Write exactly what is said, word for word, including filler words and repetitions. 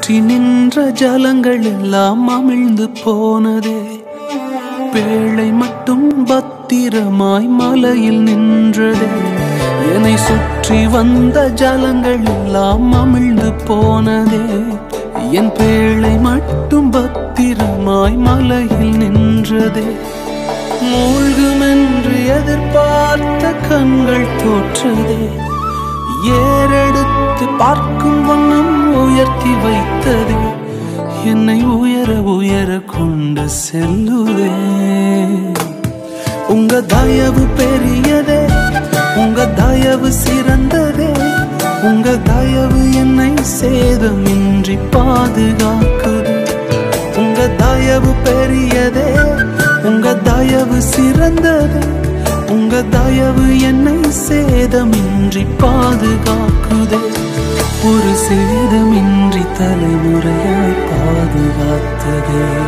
சுற்றி நின்ற ஜலங்கள் எல்லாம் அமிழ்ந்து போனதே. பேழை மட்டும் பத்திரமாய் மலையில் நின்றதே. என்னை சுற்றி வந்த ஜலங்கள் எல்லாம் அமிழ்ந்து போனதே. என் பேழை மட்டும் பத்திரமாய் மலையில் நின்றதே. மூழ்குமென்று எதிர்பார்த்த கண்கள் தோற்றதே. ஏறெடுத்து பார்க்கும் வண்ணம் உயர்த்தி வைத்ததே. என்னை உயர உயர கொண்டு செல்லுதே. உங்க தயவு பெரியதே, உங்க தயவு சிறந்ததே. உங்க தயவு என்னை சேதமின்றி பாதுகாக்குது. உங்க தயவு பெரியதே, உங்க தயவு சிறந்ததே. உங்க தயவு என்னை சேதமின்றி பாதுகாக்குதே. ஒரு சேதமின்றி தலைமுறையாய் பாதுகாத்ததே.